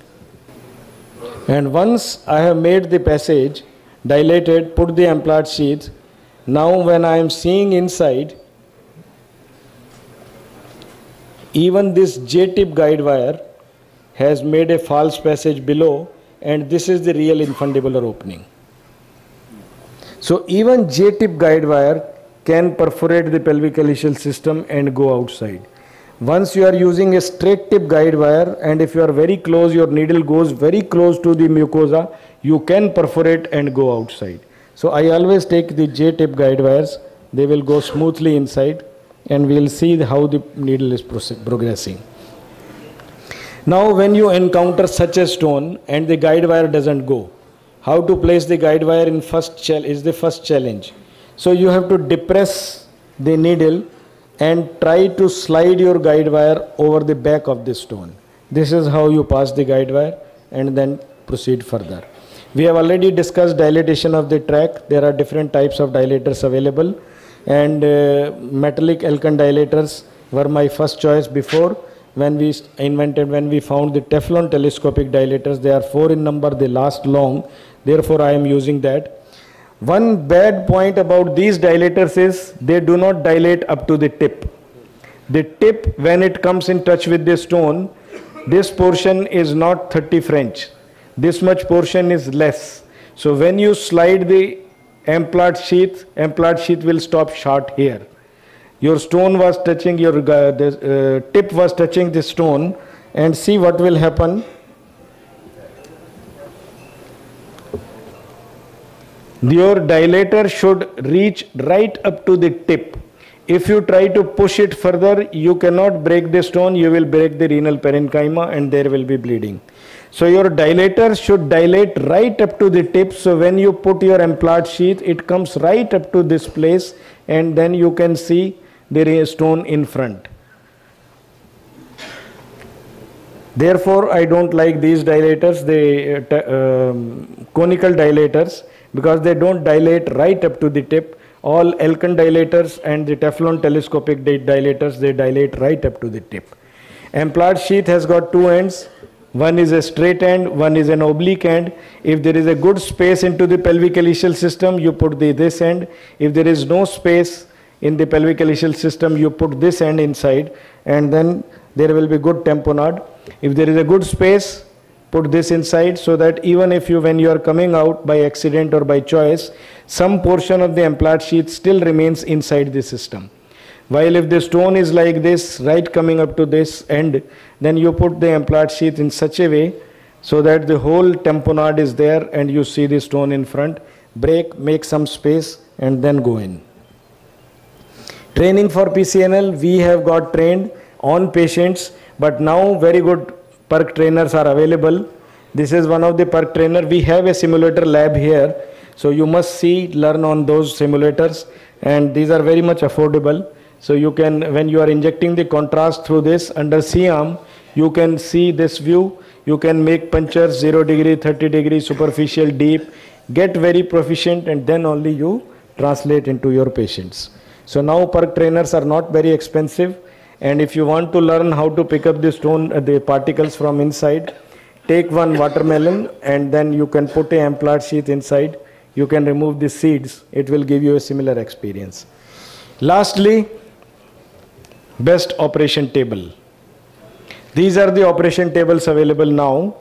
And once I have made the passage, dilated, put the implant sheath, now when I am seeing inside, even this J-tip guide wire has made a false passage below, and this is the real infundibular opening. So even J-tip guide wire can perforate the pelvic calyceal system and go outside. Once you are using a straight tip guide wire, and if you are very close, your needle goes very close to the mucosa, you can perforate and go outside. So I always take the J-tip guide wires, they will go smoothly inside, and we will see how the needle is progressing. Now when you encounter such a stone and the guide wire doesn't go, how to place the guide wire in first is the first challenge. So you have to depress the needle and try to slide your guide wire over the back of the stone. This is how you pass the guide wire and then proceed further. We have already discussed dilatation of the tract. There are different types of dilators available, and uh, metallic Elkin dilators were my first choice before. When we invented, when we found the Teflon telescopic dilators, they are four in number, they last long, therefore I am using that. One bad point about these dilators is they do not dilate up to the tip. The tip, when it comes in touch with the stone, this portion is not thirty French. This much portion is less. So when you slide the implant sheath, implant sheath will stop short here. Your stone was touching, your uh, the, uh, tip was touching the stone, and see what will happen. Your dilator should reach right up to the tip. If you try to push it further, you cannot break the stone, you will break the renal parenchyma and there will be bleeding. So your dilator should dilate right up to the tip. So when you put your implant sheath, it comes right up to this place, and then you can see the stone in front. Therefore, I don't like these dilators, the uh, um, conical dilators, because they don't dilate right up to the tip. All Elkin dilators and the Teflon telescopic dilators, they dilate right up to the tip. Amplard sheath has got two ends. One is a straight end, one is an oblique end. If there is a good space into the pelvic ileal system, you put the this end. If there is no space in the pelvic ileal system, you put this end inside, and then there will be good tamponade. If there is a good space, put this inside, so that even if you, when you are coming out by accident or by choice, some portion of the Amplard sheath still remains inside the system. While if the stone is like this, right coming up to this end, then you put the Amplard sheath in such a way so that the whole tamponade is there and you see the stone in front. Break, make some space, and then go in. Training for P C N L, we have got trained on patients, but now very good perk trainers are available. This is one of the perk trainer. We have a simulator lab here, so you must see, learn on those simulators, and these are very much affordable. So you can, when you are injecting the contrast through this under C arm, you can see this view. You can make punctures zero degree, thirty degree, superficial, deep, get very proficient, and then only you translate into your patients. So now perk trainers are not very expensive. And if you want to learn how to pick up the stone, uh, the particles from inside, take one watermelon and then you can put a Amplard sheath inside. You can remove the seeds. It will give you a similar experience. Lastly, best operation table. These are the operation tables available now.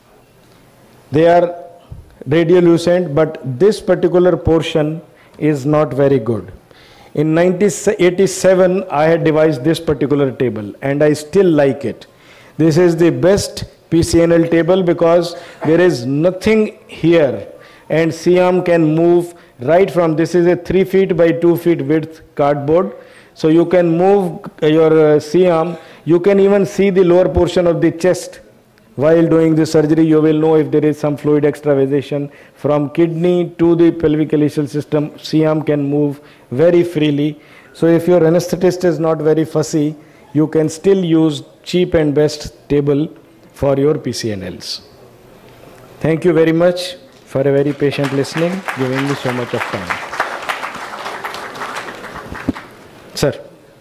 They are radiolucent, but this particular portion is not very good. In nineteen eighty-seven, I had devised this particular table, and I still like it. This is the best P C N L table because there is nothing here, and C arm can move right from, this is a three feet by two feet width cardboard. So you can move your uh, C arm. You can even see the lower portion of the chest. While doing the surgery, you will know if there is some fluid extravasation. From kidney to the pelvic ileal system, C arm can move very freely. So if your anesthetist is not very fussy, you can still use cheap and best table for your P C N Ls. Thank you very much for a very patient listening, giving me so much of time. Sir.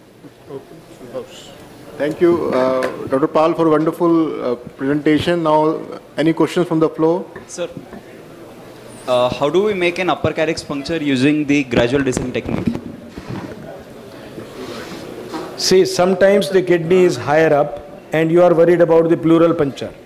Thank you, uh, Doctor Pal, for a wonderful uh, presentation. Now, any questions from the floor? Sir, uh, how do we make an upper calyx puncture using the gradual descent technique? See, sometimes the kidney is higher up and you are worried about the pleural puncture.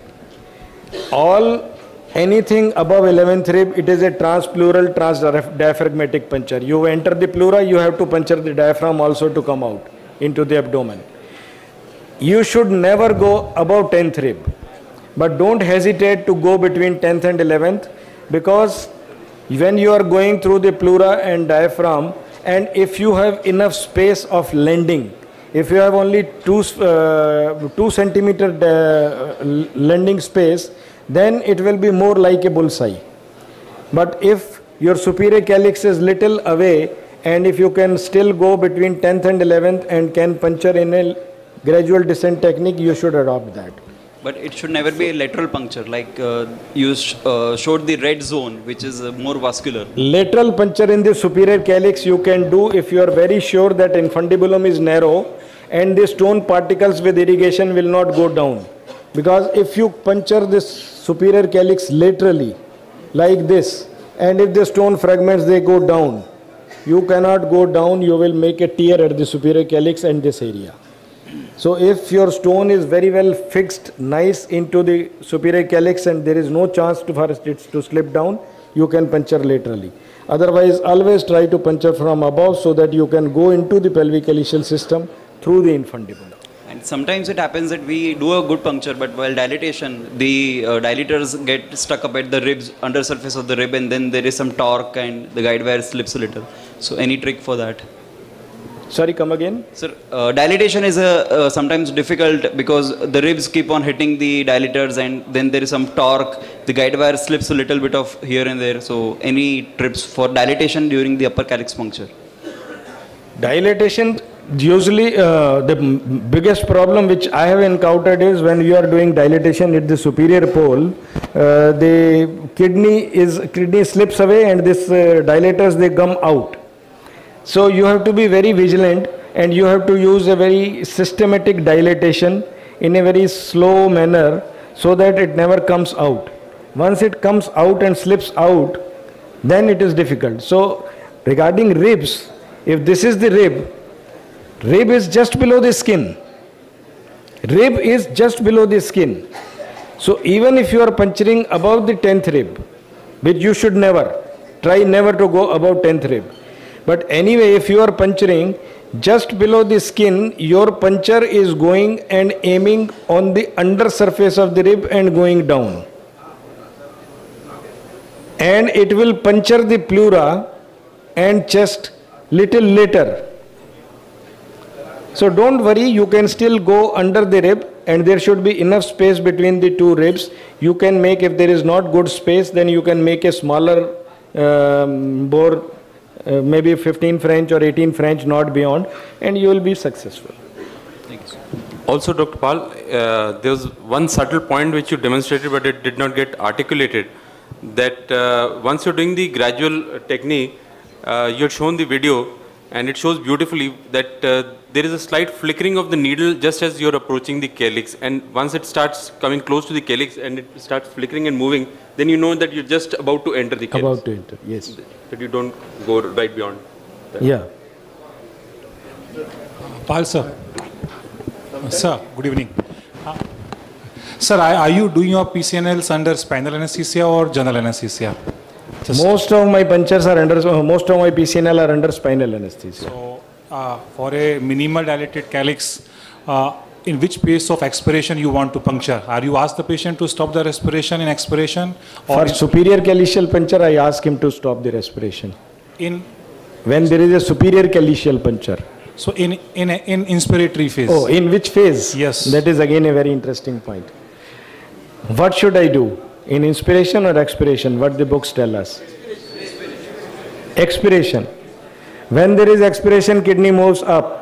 All, anything above eleventh rib, it is a transpleural, transdiaphragmatic puncture. You enter the pleura, you have to puncture the diaphragm also to come out into the abdomen. You should never go above tenth rib, but don't hesitate to go between tenth and eleventh, because when you are going through the pleura and diaphragm, and if you have enough space of landing, if you have only two, uh, two centimeter uh, landing space, then it will be more like a bullseye. But if your superior calyx is little away, and if you can still go between tenth and eleventh and can puncture in a gradual descent technique, you should adopt that. But it should never be a lateral puncture, like uh, you sh uh, showed the red zone, which is uh, more vascular. Lateral puncture in the superior calyx you can do if you are very sure that infundibulum is narrow and the stone particles with irrigation will not go down. Because if you puncture this superior calyx laterally, like this, and if the stone fragments, they go down, you cannot go down, you will make a tear at the superior calyx and this area. So if your stone is very well fixed, nice into the superior calyx and there is no chance to, for it to slip down, you can puncture laterally. Otherwise, always try to puncture from above so that you can go into the pelvic ileal system through the infundibulum. And sometimes it happens that we do a good puncture, but while dilatation, the uh, dilators get stuck up at the ribs, under surface of the rib, and then there is some torque and the guide wire slips a little. So any trick for that? Sorry, come again? Sir, uh, dilatation is a, uh, sometimes difficult because the ribs keep on hitting the dilators and then there is some torque. The guide wire slips a little bit of here and there. So any tips for dilatation during the upper calyx puncture? Dilatation, usually uh, the m- biggest problem which I have encountered is when you are doing dilatation at the superior pole, uh, the kidney is kidney slips away and this uh, dilators they come out. So you have to be very vigilant and you have to use a very systematic dilatation in a very slow manner so that it never comes out. Once it comes out and slips out, then it is difficult. So regarding ribs, if this is the rib, rib is just below the skin. Rib is just below the skin. So even if you are puncturing above the tenth rib, which you should never, try never to go above tenth rib. But anyway, if you are puncturing just below the skin, your puncture is going and aiming on the under surface of the rib and going down. And it will puncture the pleura and chest little later. So don't worry, you can still go under the rib and there should be enough space between the two ribs. You can make, if there is not good space, then you can make a smaller um, bore, uh, maybe fifteen French or eighteen French, not beyond, and you will be successful. Thank you. Also, Doctor Pal, uh, there was one subtle point which you demonstrated but it did not get articulated, that uh, once you're doing the gradual technique, uh, you had shown the video and it shows beautifully that uh, there is a slight flickering of the needle just as you're approaching the calyx, and once it starts coming close to the calyx and it starts flickering and moving, then you know that you're just about to enter the calyx. About to enter, yes. That you don't go right beyond that. Yeah. Pal sir. Sir, good evening. Uh, sir, are, are you doing your P C N Ls under spinal anesthesia or general anesthesia? Just most of my punctures are under, most of my P C N L are under spinal anesthesia. So, uh, for a minimal dilated calyx, uh, in which pace of expiration you want to puncture? Are you ask the patient to stop the respiration in expiration? Or For superior calyceal puncture, I ask him to stop the respiration. in When there is a superior calyceal puncture. so in in a, in inspiratory phase? Oh, in which phase? Yes. That is again a very interesting point. What should I do? In inspiration or expiration? What the books tell us? Expiration. When there is expiration, kidney moves up.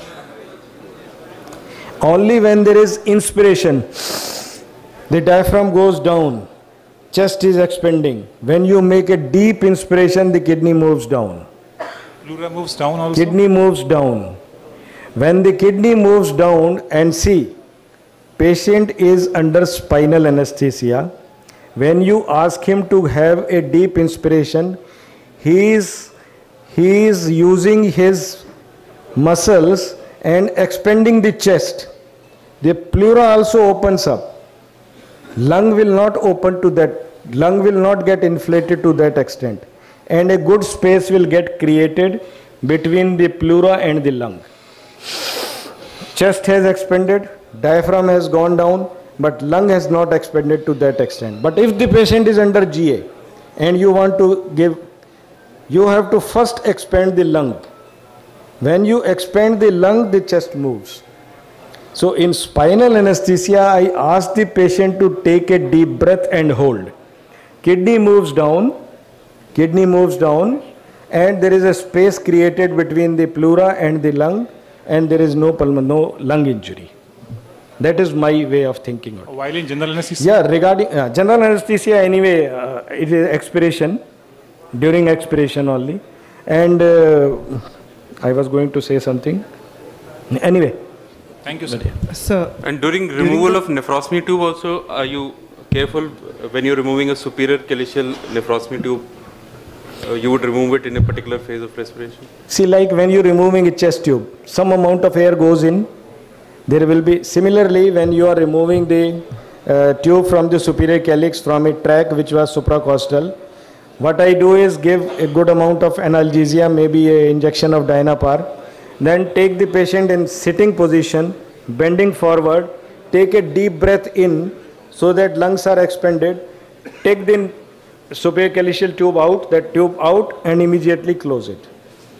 Only when there is inspiration, the diaphragm goes down, chest is expanding. When you make a deep inspiration, the kidney moves down. Pleura moves down also? Kidney moves down. When the kidney moves down, and see, patient is under spinal anesthesia. When you ask him to have a deep inspiration, he is, he is using his muscles and expanding the chest. The pleura also opens up. Lung will not open to that, lung will not get inflated to that extent. And a good space will get created between the pleura and the lung. Chest has expanded, diaphragm has gone down, but lung has not expanded to that extent. But if the patient is under G A and you want to give, you have to first expand the lung. When you expand the lung, the chest moves. So in spinal anesthesia, I ask the patient to take a deep breath and hold. Kidney moves down, kidney moves down, and there is a space created between the pleura and the lung, and there is no pulmonary, no lung injury. That is my way of thinking. While in general anesthesia? Yeah, regarding uh, general anesthesia, anyway, uh, it is expiration, during expiration only. And uh, I was going to say something. Anyway. Thank you, sir. Sir, And during removal of nephrostomy tube also, are you careful when you're removing a superior calyceal nephrostomy tube? Uh, you would remove it in a particular phase of respiration? See, like when you're removing a chest tube, some amount of air goes in. There will be, similarly, when you are removing the uh, tube from the superior calyx from a tract which was supracostal, what I do is give a good amount of analgesia, maybe an injection of Dynapar, then take the patient in sitting position, bending forward, take a deep breath in so that lungs are expanded, take the superior calyceal tube out, that tube out, and immediately close it.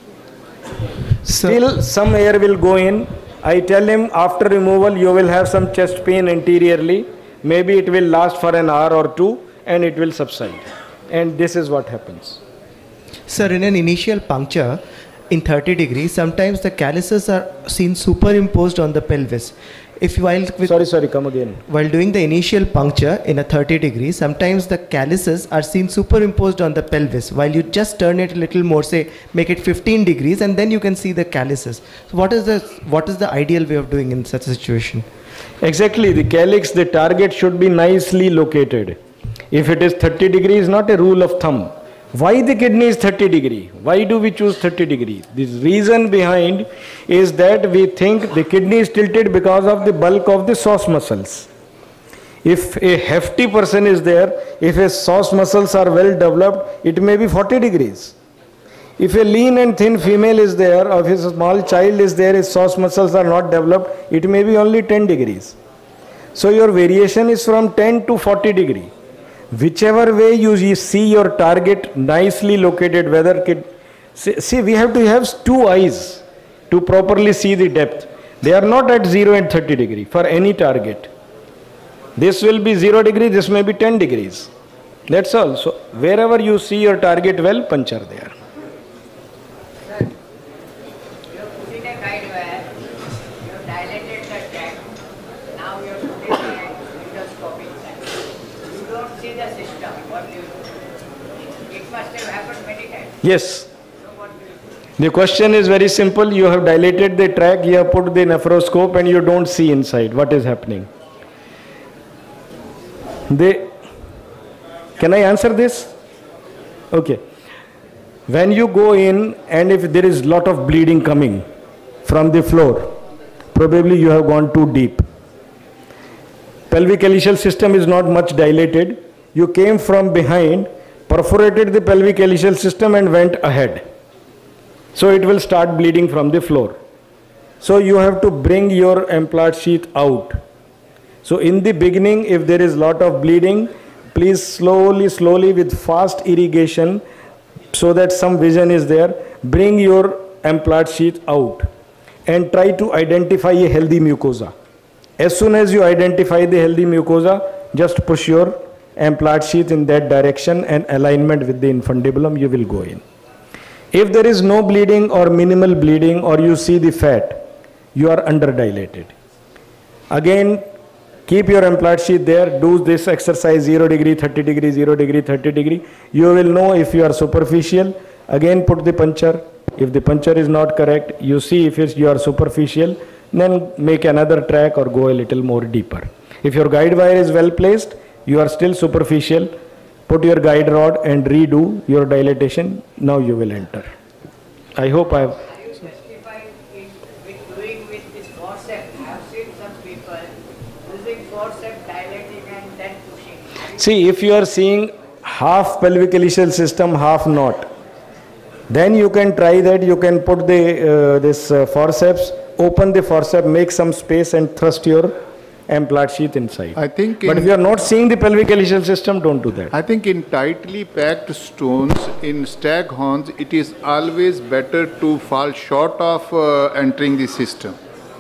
Still some air will go in. I tell him after removal you will have some chest pain anteriorly, maybe it will last for an hour or two and it will subside. And this is what happens. Sir, in an initial puncture, in thirty degrees, sometimes the calyces are seen superimposed on the pelvis. If while with, sorry, sorry, come again. While doing the initial puncture in a thirty degrees, sometimes the calyces are seen superimposed on the pelvis. While you just turn it a little more, say make it fifteen degrees, and then you can see the calyces. So what is the what is the ideal way of doing in such a situation? Exactly, the calyx, the target should be nicely located. If it is thirty degrees, not a rule of thumb. Why the kidney is thirty degree? Why do we choose thirty degree? The reason behind is that we think the kidney is tilted because of the bulk of the psoas muscles. If a hefty person is there, if his psoas muscles are well developed, it may be forty degrees. If a lean and thin female is there, or if a small child is there, his psoas muscles are not developed, it may be only ten degrees. So your variation is from ten to forty degree. Whichever way you see your target nicely located, whether kid, see, see we have to have two eyes to properly see the depth. They are not at zero and thirty degree for any target. This will be zero degree, this may be ten degrees. That's all. So wherever you see your target well, puncture there. Yes. The question is very simple. You have dilated the tract, you have put the nephroscope and you don't see inside. What is happening? They, can I answer this? Okay. When you go in and if there is lot of bleeding coming from the floor, probably you have gone too deep. Pelvic calyceal system is not much dilated. You came from behind, perforated the pelvic calyceal system and went ahead. So it will start bleeding from the floor. So you have to bring your implant sheath out. So in the beginning, if there is lot of bleeding, please slowly, slowly with fast irrigation, so that some vision is there, bring your implant sheath out and try to identify a healthy mucosa. As soon as you identify the healthy mucosa, just push your implant sheath in that direction and alignment with the infundibulum, you will go in. If there is no bleeding or minimal bleeding or you see the fat, you are underdilated. Again, keep your implant sheath there, do this exercise zero degree, thirty degree, zero degree, thirty degree. You will know if you are superficial. Again, put the puncture. If the puncture is not correct, you see if it's, you are superficial, then make another track or go a little more deeper. If your guide wire is well placed, you are still superficial, put your guide rod and redo your dilatation. Now you will enter. I hope I have. Are you justified in with doing with this forceps? I have seen some people using forceps, dilating and then pushing. See, if you are seeing half pelvic calyceal system, half not, then you can try that. You can put the uh, this uh, forceps, open the forceps, make some space and thrust your implant sheath inside. I think but if you are not seeing the pelvic calyceal system, don't do that. I think in tightly packed stones, in staghorns, it is always better to fall short of uh, entering the system.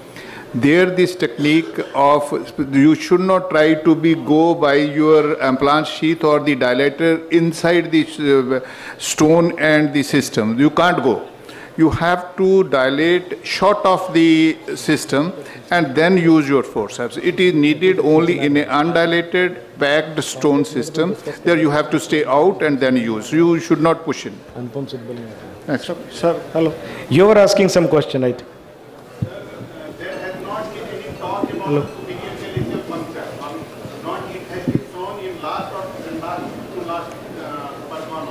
There this technique of, you should not try to be go by your implant sheath or the dilator inside the uh, stone and the system. You can't go. You have to dilate short of the system and then use your forceps. It is needed only in an undilated packed stone system. There you have to stay out and then use. You should not push in. Next. Sir, hello. You were asking some question, I think. There has not been any talk about Hello. superior calyceal puncture. Not it has been shown in last or in last to last uh, Parmano.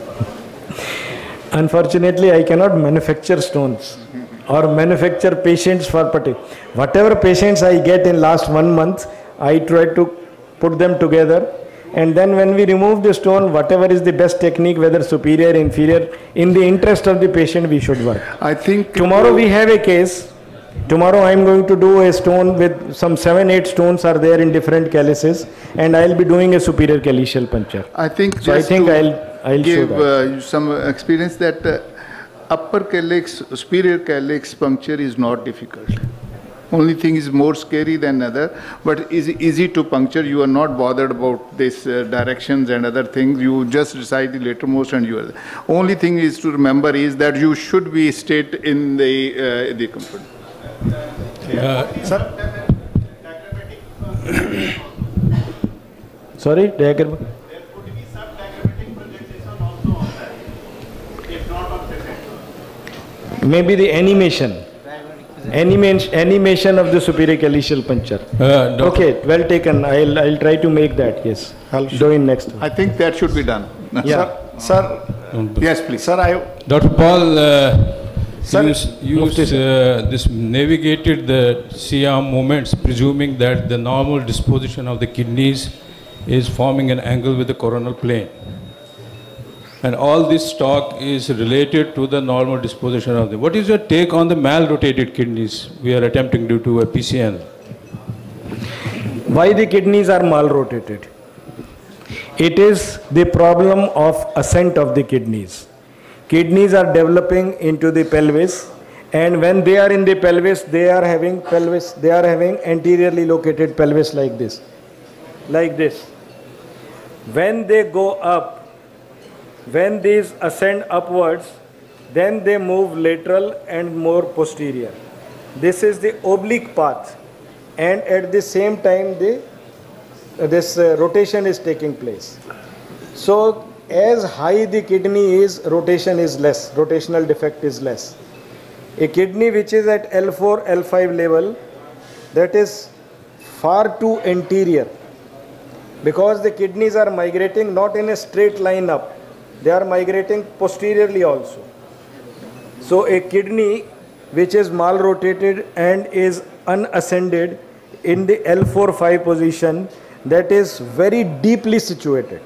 Unfortunately, I cannot manufacture stones or manufacture patients for particular. Whatever patients I get in last one month, I try to put them together. And then when we remove the stone, whatever is the best technique, whether superior, inferior, in the interest of the patient, we should work. I think tomorrow we have a case. Tomorrow I am going to do a stone with some seven, eight stones are there in different calyces, and I will be doing a superior calyceal puncture. I think so. I think I'll I'll give show that. Uh, some experience that uh, upper calyx, superior calyx puncture is not difficult. Only thing is more scary than other, but is easy to puncture. You are not bothered about this uh, directions and other things. You just decide the latermost, and you are. Only thing is to remember is that you should be straight in the uh, the comfort. Uh, sir. Sorry, diagram. There could be some diagrammatic projection also on that, if not on present. Maybe the animation. Animation, animation of the superior calyceal puncture. Uh, okay, well taken. I'll I'll try to make that. Yes. I'll do it next one. I think that should be done. Yeah. Sir, sir. Yes, please. Sir, I. Doctor Paul, uh, Sir, you use uh, this navigated the C arm movements, presuming that the normal disposition of the kidneys is forming an angle with the coronal plane. And all this talk is related to the normal disposition of the. What is your take on the mal-rotated kidneys we are attempting to do a P C N L? Why the kidneys are mal-rotated? It is the problem of ascent of the kidneys. Kidneys are developing into the pelvis, and when they are in the pelvis, they are having pelvis, they are having anteriorly located pelvis like this, like this. When they go up, when these ascend upwards, then they move lateral and more posterior. This is the oblique path, and at the same time the uh, this uh, rotation is taking place. So as high the kidney is, rotation is less, rotational defect is less. A kidney which is at L four, L five level, that is far too anterior, because the kidneys are migrating not in a straight line up, they are migrating posteriorly also. So a kidney which is mal-rotated and is unascended in the L four five position, that is very deeply situated.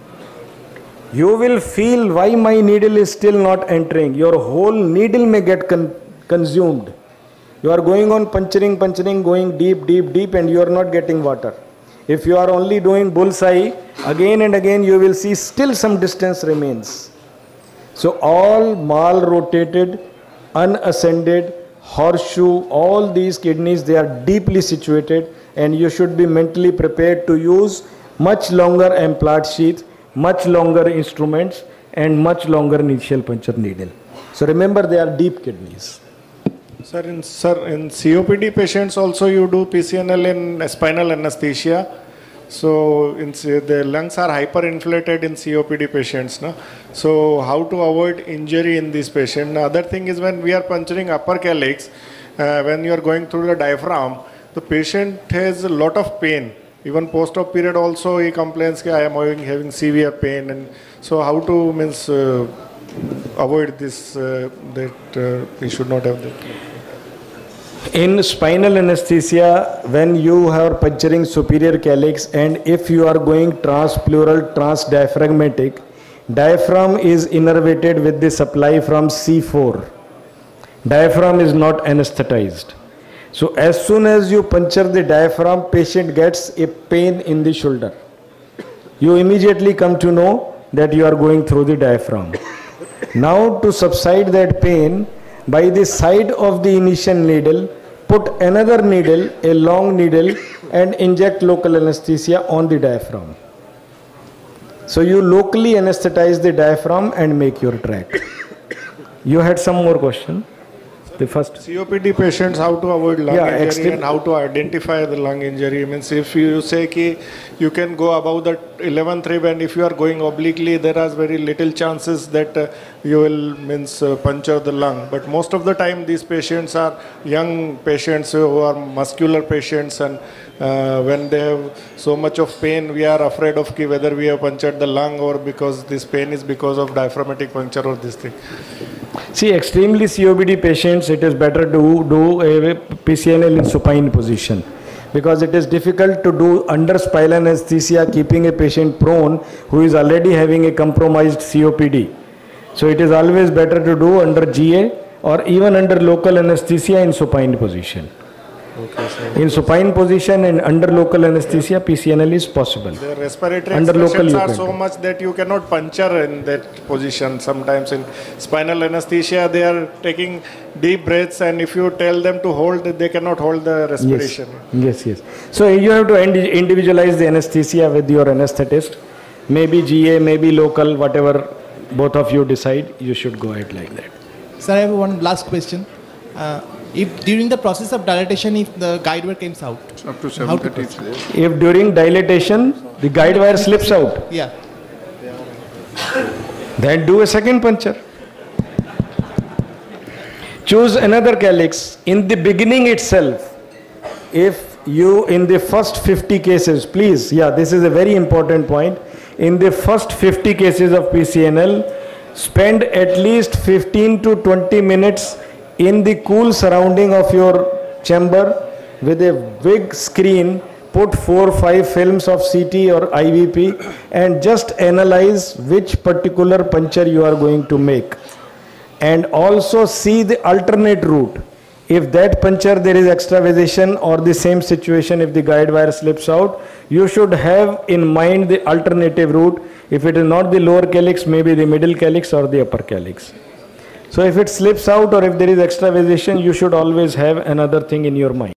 You will feel why my needle is still not entering. Your whole needle may get con consumed. You are going on puncturing, puncturing, going deep, deep, deep, and you are not getting water. If you are only doing bullseye, again and again you will see still some distance remains. So all mal-rotated, unascended, horseshoe, all these kidneys, they are deeply situated, and you should be mentally prepared to use much longer implant sheath, much longer instruments, and much longer initial puncture needle. So remember, they are deep kidneys. Sir, in, sir, in C O P D patients also you do P C N L in spinal anesthesia. So in, the lungs are hyperinflated in C O P D patients. No? So how to avoid injury in this patient? The other thing is when we are puncturing upper calyx, uh, when you are going through the diaphragm, the patient has a lot of pain. Even post-op period also he complains that I am having, having severe pain. And so how to means uh, avoid this, uh, that uh, he should not have that. In spinal anesthesia, when you are puncturing superior calyx, and if you are going transpleural, transdiaphragmatic, diaphragm is innervated with the supply from C four. Diaphragm is not anesthetized. So as soon as you puncture the diaphragm, patient gets a pain in the shoulder. You immediately come to know that you are going through the diaphragm. Now to subside that pain, by the side of the initial needle, put another needle, a long needle, and inject local anesthesia on the diaphragm. So you locally anesthetize the diaphragm and make your track. You had some more question? The first. C O P D patients, how to avoid lung Yeah, injury and how to identify the lung injury. Means if you say ki you can go above the eleventh rib, and if you are going obliquely, there are very little chances that uh, you will means uh, puncture the lung. But most of the time these patients are young patients who are muscular patients, and uh, when they have so much of pain, we are afraid of ki whether we have punctured the lung or because this pain is because of diaphragmatic puncture or this thing. See, extremely C O P D patients, it is better to do a P C N L in supine position, because it is difficult to do under spinal anesthesia keeping a patient prone who is already having a compromised C O P D. So it is always better to do under G A or even under local anesthesia in supine position. Okay, so In supine position and under local anesthesia, P C N L is possible. the respiratory Under local expressions you are can so do. much that you cannot puncture in that position. Sometimes in spinal anesthesia, they are taking deep breaths, and if you tell them to hold, they cannot hold the respiration. Yes, yes, yes. So you have to indi- individualize the anesthesia with your anesthetist. Maybe G A, maybe local, whatever both of you decide, you should go ahead like that. Sir, I have one last question. Uh, if during the process of dilatation, if the guide wire comes out, Up to how to seven thirty it's there. If during dilatation, the guide wire slips out, yeah. then do a second puncture. Choose another calyx. In the beginning itself, if you, in the first fifty cases, please, yeah, this is a very important point. In the first fifty cases of P C N L, spend at least fifteen to twenty minutes in the cool surrounding of your chamber with a big screen. Put four or five films of C T or I V P and just analyze which particular puncture you are going to make. And also see the alternate route. If that puncture there is extravasation, or the same situation if the guide wire slips out, you should have in mind the alternative route. If it is not the lower calyx, maybe the middle calyx or the upper calyx. So if it slips out or if there is extravasation, you should always have another thing in your mind.